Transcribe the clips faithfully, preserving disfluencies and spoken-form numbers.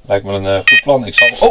Lijkt me een uh, goed plan. Ik zal... Oh!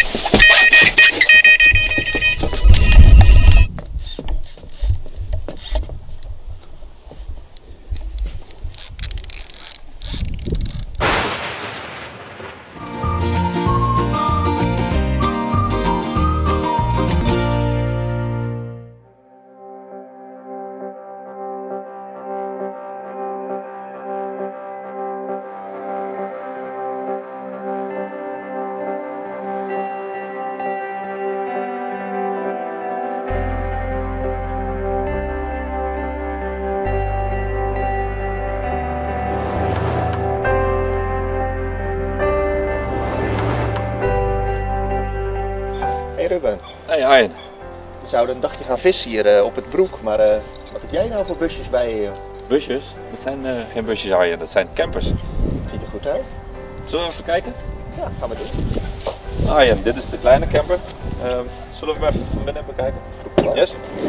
Hey Ruben. Hey Arjen. We zouden een dagje gaan vissen hier uh, op het Broek, maar uh, wat heb jij nou voor busjes bij je? Busjes? Dat zijn uh, geen busjes Arjen, dat zijn campers. Ziet er goed uit. Zullen we even kijken? Ja, gaan we doen. Arjen, dit is de kleine camper. Uh, zullen we hem even van binnen bekijken? Yes?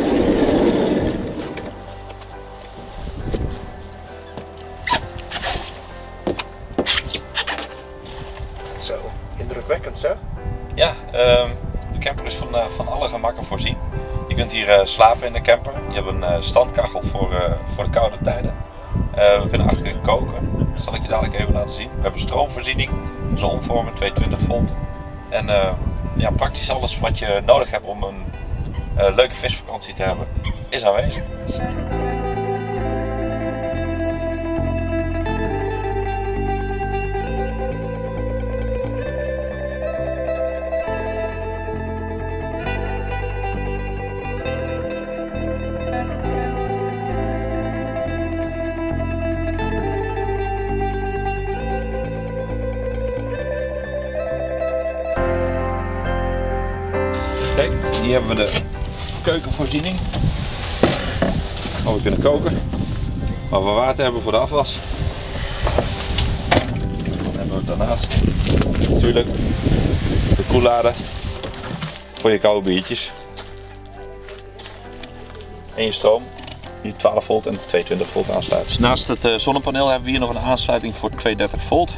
Zo, indrukwekkend zo. Ja, uh, de camper is van, uh, van alle gemakken voorzien. Je kunt hier uh, slapen in de camper. Je hebt een uh, standkachel voor, uh, voor de koude tijden. Uh, we kunnen achterin koken. Dat zal ik je dadelijk even laten zien. We hebben stroomvoorziening. Dat is een omvormer, tweehonderdtwintig volt. En uh, ja, praktisch alles wat je nodig hebt om een uh, leuke visvakantie te hebben, is aanwezig. Kijk, hier hebben we de keukenvoorziening, waar we kunnen koken, waar we water hebben voor de afwas. En ook daarnaast natuurlijk de koellader voor je koude biertjes. En je stroom, die twaalf volt en tweehonderdtwintig volt aansluit. Dus naast het uh, zonnepaneel hebben we hier nog een aansluiting voor tweehonderddertig volt.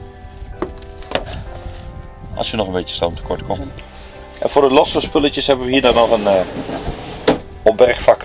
Als je nog een beetje stroom tekort komt. En voor de losse spulletjes hebben we hier dan nog een uh, opbergvak.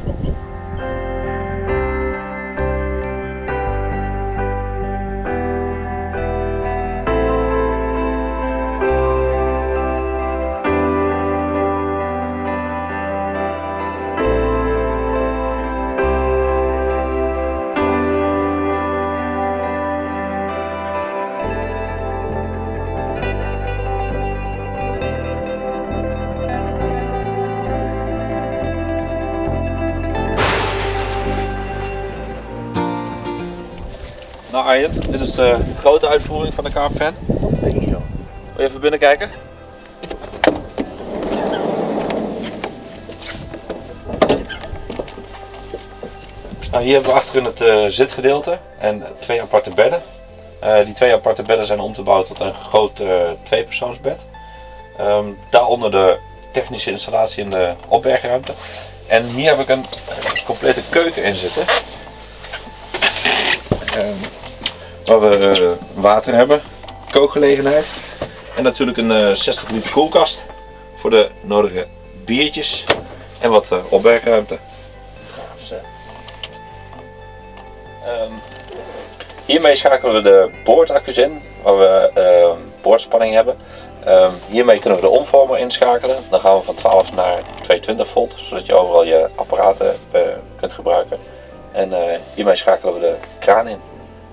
Nou Arjen, dit is de grote uitvoering van de Carp-Fan. Denk je wel. Wil je even binnen kijken? Nou, hier hebben we achterin het uh, zitgedeelte en twee aparte bedden. Uh, die twee aparte bedden zijn om te bouwen tot een groot uh, tweepersoonsbed. Um, daaronder de technische installatie in de opbergruimte. En hier heb ik een uh, complete keuken in zitten. Um, waar we uh, water hebben, kookgelegenheid en natuurlijk een uh, zestig liter koelkast voor de nodige biertjes en wat uh, opbergruimte. Um, hiermee schakelen we de boordaccu's in, waar we uh, boordspanning hebben. Um, hiermee kunnen we de omvormer inschakelen. Dan gaan we van twaalf naar tweehonderdtwintig volt, zodat je overal je apparaten uh, kunt gebruiken. En uh, hiermee schakelen we de kraan in.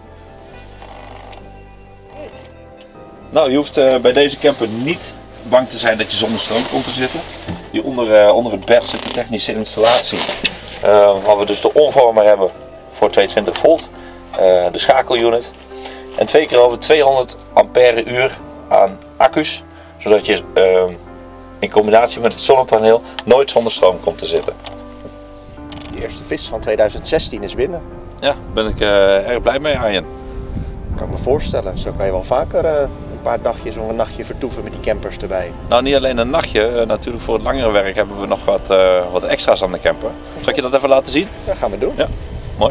Nou, je hoeft uh, bij deze camper niet bang te zijn dat je zonder stroom komt te zitten. Hier onder, uh, onder het bed zit de technische installatie, uh, waar we dus de omvormer hebben voor tweehonderdtwintig volt, uh, de schakelunit en twee keer over tweehonderd ampère uur aan accu's, zodat je uh, in combinatie met het zonnepaneel nooit zonder stroom komt te zitten. De eerste vis van tweeduizend zestien is binnen. Ja, daar ben ik uh, erg blij mee, Arjen. Kan ik me voorstellen, zo kan je wel vaker uh, een paar dagjes of een nachtje vertoeven met die campers erbij. Nou, niet alleen een nachtje, uh, natuurlijk voor het langere werk hebben we nog wat, uh, wat extra's aan de camper. Zal ik je dat even laten zien? Dat gaan we doen. Ja, mooi.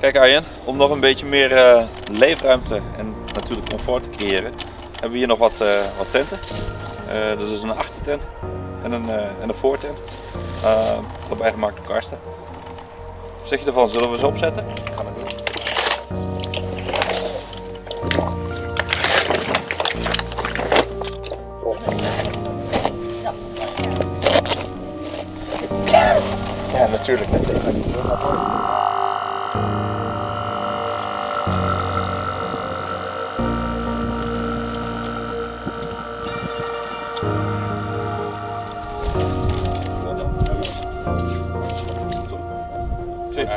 Kijk Arjen, om nog een beetje meer uh, leefruimte en natuurlijk comfort te creëren, hebben we hier nog wat, uh, wat tenten. Uh, dat is een achtertent en een, uh, en een voortent. Uh, allebei gemaakt door Karsten. Wat zeg je ervan? Zullen we ze opzetten? Gaan we doen. Ja, natuurlijk. Met deze. Twee.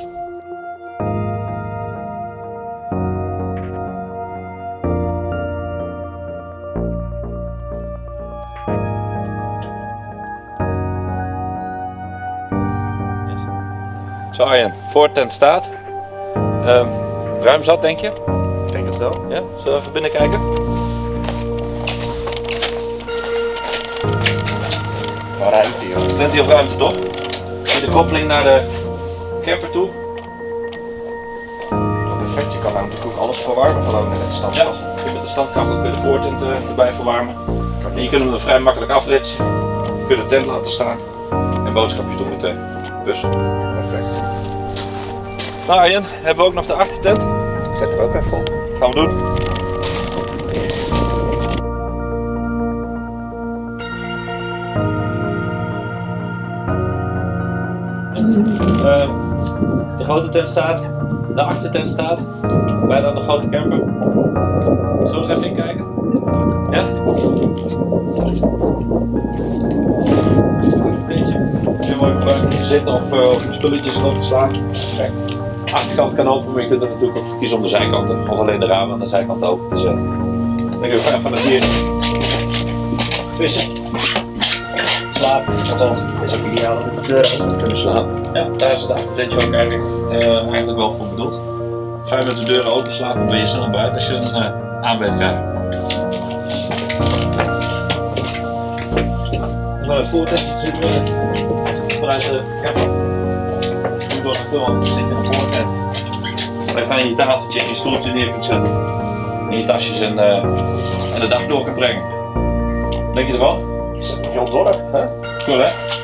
Zo Arjen, voortent staat. Um, ruim zat denk je? Ik denk het wel. Ja, zullen we even binnen kijken? Wel ruimte joh. Plenty of ruimte toch? Met de koppeling naar de camper toe. Perfect, je kan nou natuurlijk ook alles verwarmen gewoon met de standkachel. Ja, met de standkachel kun je de voortent uh, erbij verwarmen. En je kunt hem vrij makkelijk afritsen. Je kunt de tent laten staan en boodschapjes doen met de bus. Perfect. Nou Arjen, hebben we ook nog de achtertent. Zet er ook even op. Gaan we doen. Uh, de grote tent staat, de achtertent staat, wij dan de grote camper. Zullen we er even in kijken? Ja? Als je mooi gebruikt te zitten of, uh, of spulletjes erop te slaan. Perfect. De achterkant kan open, maar je kunt er natuurlijk ook voor kiezen om de zijkanten of alleen de ramen aan de zijkant open te zetten. Dan kun je van het hier vissen, slapen, althans. Het is ook ideaal om met de deur open te kunnen slapen. Ja, daar is het achtertentje ook eigenlijk, uh, eigenlijk wel voor bedoeld. Fijn met de deuren open slapen, dan ben je snel buiten als je een uh, aan bent gaan. Nou, het voortentje zit weer vanuit de camper. Nu door de tunnel, dan zit je in een voortent. Waar je fijn je tafeltje en je stoeltje neer kunt zetten. En je tasjes en, uh, en de dag door kunt brengen. Denk je ervan? Is het heel dorp, hè? Cool hè?